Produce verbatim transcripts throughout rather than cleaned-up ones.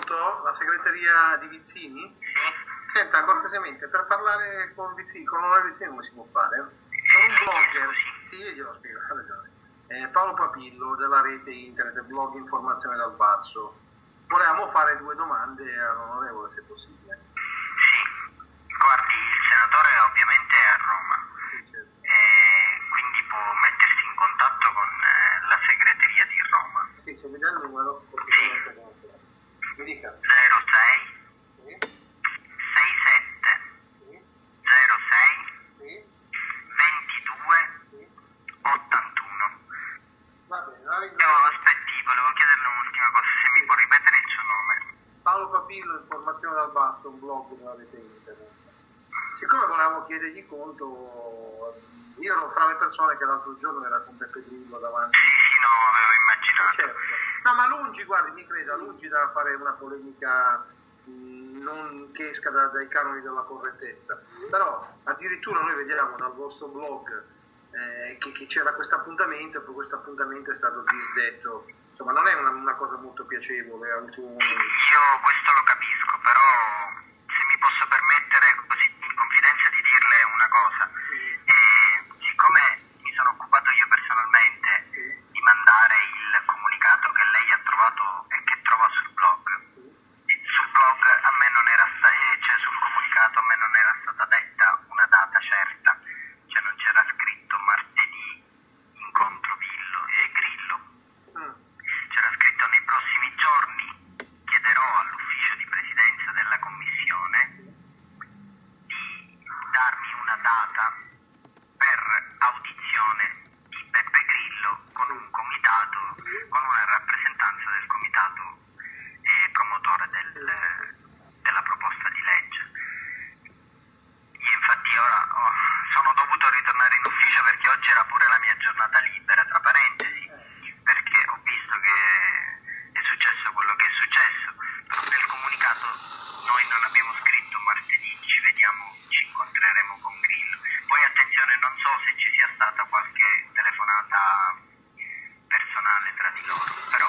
Pronto? La segreteria di Vizzini? Senta, cortesemente, per parlare con Vizzini, con l'onorevole Vizzini come si può fare? Sono un blogger, sì, io glielo spiego, ha ragione. Eh, Paolo Papillo della rete internet, blog Informazione dal Basso. Volevamo fare due domande all'onorevole, se possibile. Sì, guardi, il senatore ovviamente è a Roma, Sì, certo. e quindi può mettersi in contatto con eh, la segreteria di Roma. Sì, se mi dà il numero, cortesemente come serve. Mi dica. zero sei Sì, sei sette sì, zero sei sì, ventidue sì. ottantuno. Va bene, la Io ringrazio. aspetti, volevo chiederle un'ultima cosa, se mi può ripetere il suo nome. Paolo Papillo, Informazione dal Basso, un blog della rete internet. Siccome volevamo chiedergli conto, io ero fra le persone che l'altro giorno era con Beppe Grillo davanti. Sì, sì, no, avevo immaginato. Certo. No, ma lungi, guardi, mi creda, lungi da fare una polemica mh, non che esca da- dai canoni della correttezza. Però addirittura noi vediamo dal vostro blog eh, che, che c'era questo appuntamento e poi questo appuntamento è stato disdetto. Insomma, non è una, una cosa molto piacevole all'ultimo momento. Io questo lo capisco, però se mi posso permettere così in confidenza di dirle una cosa, eh, siccome mi sono occupato io personalmente di mandare il comunicato che lei ha trovato e che trova sul blog, sul blog a me non era sta- eh, cioè sul comunicato a me non era stata detta una data certa, cioè non c'era scritto martedì incontro Villo e Grillo. Mm. C'era scritto nei prossimi giorni chiederò all'ufficio di presidenza della commissione di darmi una data per audizione di Beppe Grillo con un comitato, con una rappresentanza del comitato eh, promotore del- della proposta di legge. Io infatti ora oh, sono dovuto ritornare in ufficio perché oggi era pure la mia giornata libera, tra parentesi, perché ho visto che è successo quello che è successo, però nel comunicato noi non abbiamo scritto martedì ci vediamo, ci incontreremo con Grillo. Poi attenzione, non so se ci sia stata qualche telefonata personale tra di loro, però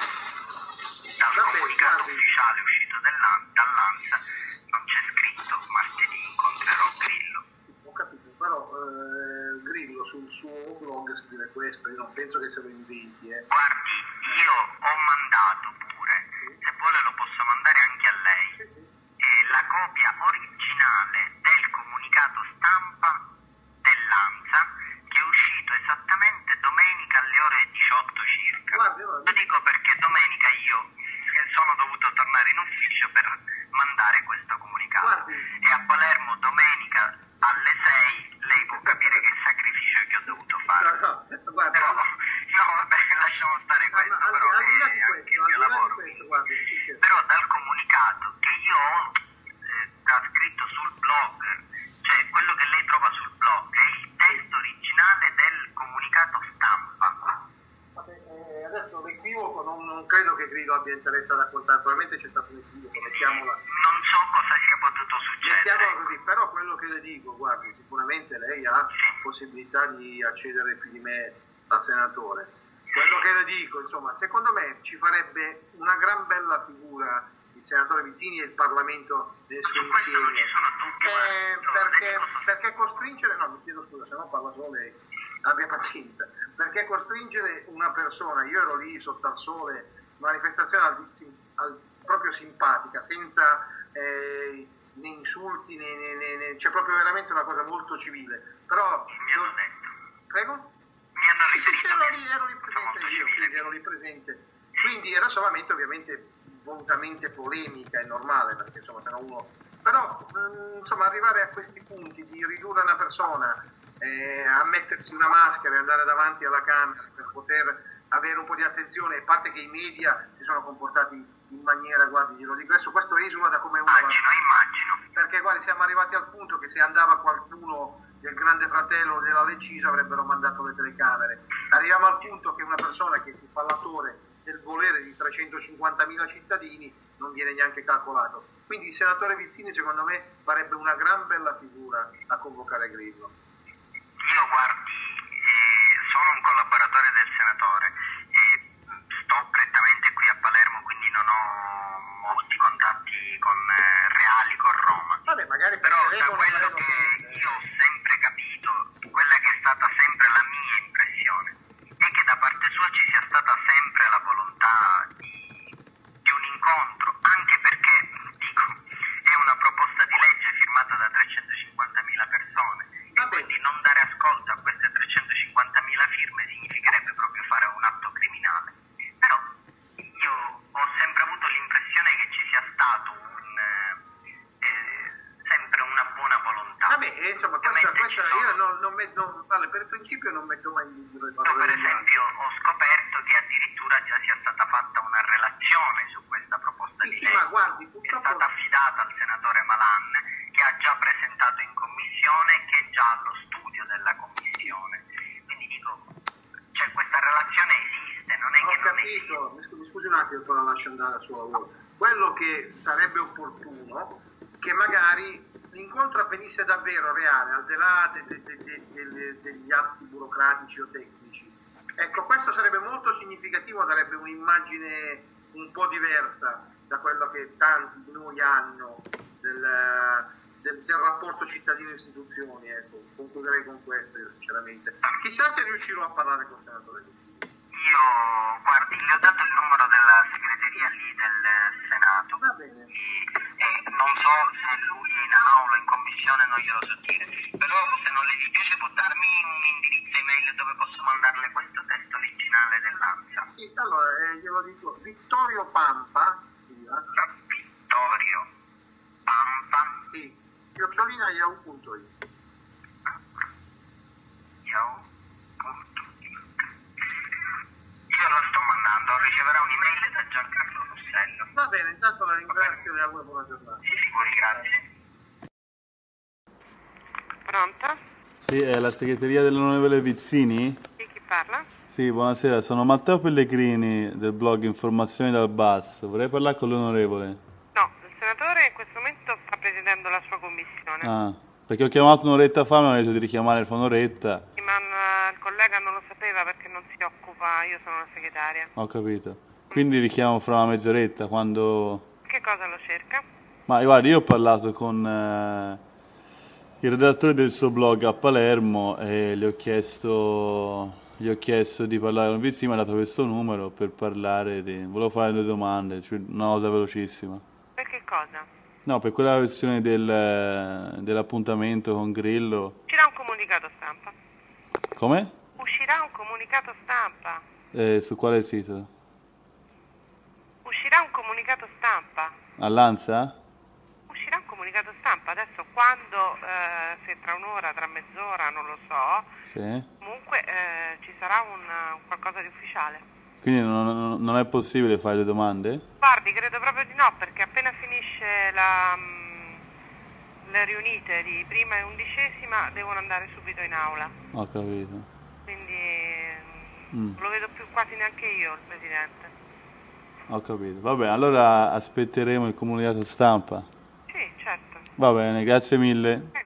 dal Va bene, comunicato guardi. ufficiale uscito dell'A- dall'ANSA non c'è scritto martedì incontrerò Grillo. Ho capito, però eh, Grillo sul suo blog scrive questo, io non penso che se lo inventi, eh. Guardi, io ho mandato pure, se vuole lo posso mandare anche a lei, Sì, sì. eh, la copia originale del comunicato stampa dell'ANSA che è uscito esattamente domenica alle ore diciotto circa. Guardi, Lo guardi. dico perché domenica io eh, sono dovuto tornare in ufficio per mandare questo comunicato. Guardi. E a Palermo domenica alle sei lei può capire che sacrificio che ho dovuto fare. No, no, guardi. Però, no, vabbè, lasciamo stare Al, questo, al, però al di là è di anche questo, il al mio di là di lavoro. questo, guardi, sì, sì. Però dal comunicato che io ho eh, trascritto sul blog, cioè quello che lei trova sul blog, è il testo originale del comunicato stampa. Vabbè, eh, adesso l'equivoco non, non credo che Grillo abbia interesse a raccontare, probabilmente c'è stato un equivoco, mettiamola, Non so cosa sia potuto succedere. mettiamola così, però quello che le dico, guardi, sicuramente lei ha possibilità di accedere più di me al senatore. Quello che le dico, insomma, secondo me ci farebbe una gran bella figura il senatore Vizzini e il Parlamento nel suo Su questo non ci insieme. sono dubbi. Eh, guarda, le perché, dico solo- perché costringere, no mi chiedo scusa, se no parla solo lei, abbia pazienza, perché costringere una persona, io ero lì sotto al sole, manifestazione al, al- proprio simpatica, senza eh, né insulti, né, né, né, né- c'è proprio veramente una cosa molto civile, però... Mi hanno detto. Prego? Mi hanno Sì, sì, riferito ero che lì, ero lì sono presente molto io, civile. quindi ero lì presente. Quindi era solamente ovviamente volutamente polemica, è normale, perché insomma se no uno... Però mh, insomma arrivare a questi punti di ridurre una persona eh, a mettersi una maschera e andare davanti alla Camera per poter avere un po' di attenzione, a parte che i media si sono comportati in maniera, guardi, glielo dico adesso, questo esula da come uno... Immagino, immagino. Perché guardi, siamo arrivati al punto che se andava qualcuno del Grande Fratello o della Lecisa avrebbero mandato le telecamere. Arriviamo al punto che una persona che si fa l'attore del volere di trecentocinquantamila cittadini non viene neanche calcolato. Quindi il senatore Vizzini secondo me farebbe una gran bella figura a convocare Grillo. Io guardi, eh, sono un collaboratore del senatore e sto prettamente qui a Palermo, quindi non ho molti contatti tale, non, tale per principio non metto mai in dubbio le Io parole per degli altri. esempio ho scoperto che addirittura già sia stata fatta una relazione su questa proposta Sì, di sì, legge, ma guardi, che è purtroppo... stata affidata al senatore Malan, che ha già presentato in commissione, che è già allo studio della commissione. Quindi dico, cioè questa relazione esiste, non è Ho che non esiste. capito, mi scu- mi scusi un attimo, poi la lascio andare al suo lavoro. Quello che sarebbe opportuno, che magari l'incontro avvenisse davvero reale, al di là de- de- de- de- de- degli atti burocratici o tecnici. Ecco, questo sarebbe molto significativo, darebbe un'immagine un po' diversa da quello che tanti di noi hanno del, del- del rapporto cittadino-istituzioni. Ecco, concluderei con questo, io sinceramente. Chissà se riuscirò a parlare con il senatore Vizzini. Io, guardi, le ho dato il numero della segreteria lì del Senato. Va bene. E, e non so se lui è in aula, in commissione, non glielo so dire. Però se non le dispiace può darmi un indirizzo email dove posso mandarle questo testo originale dell'ANSA. Sì, allora eh, glielo dico, Vittorio Pampa, scusa, Vittorio Pampa, sì, chiocciolina yahoo punto it. yahoo punto it. Io la sto mandando, riceverà un'email da Giancarlo Rossello. Va bene, intanto la ringrazio e le auguro buona giornata. Si figuri, grazie. Pronto? Sì, è la segreteria dell'onorevole Vizzini? Sì, chi parla? Sì, buonasera, sono Matteo Pellegrini del blog Informazioni dal Bas. Vorrei parlare con l'onorevole. No, il senatore in questo momento sta presiedendo la sua commissione. Ah, perché ho chiamato un'oretta fa e mi hanno detto di richiamare fra un'oretta. Sì, ma eh, il collega non lo sapeva perché non si occupa, io sono la segretaria. Ho capito. Quindi richiamo fra una mezz'oretta quando... Che cosa lo cerca? Ma guardi, io ho parlato con eh, il redattore del suo blog a Palermo e gli ho chiesto... Gli ho chiesto di parlare con Vizzini, mi ha dato questo numero per parlare di... Volevo fare due domande, cioè una cosa velocissima. Per che cosa? No, per quella questione del, dell'appuntamento con Grillo. Uscirà un comunicato stampa. Come? Uscirà un comunicato stampa. Eh, su quale sito? Uscirà un comunicato stampa. All'Ansa? Uscirà un comunicato stampa. Adesso quando, eh, se tra un'ora, tra mezz'ora, non lo so, Sì. comunque eh, ci sarà un, un qualcosa di ufficiale. Quindi non, non- non è possibile fare le domande? Guardi, credo proprio di no, perché appena finisce la, mm, le riunite di prima e undicesima devono andare subito in aula. Ho capito. Quindi mm, Mm. non lo vedo più quasi neanche io, il Presidente. Ho capito. Va bene, allora aspetteremo il comunicato stampa. Sì, certo. Va bene, grazie mille.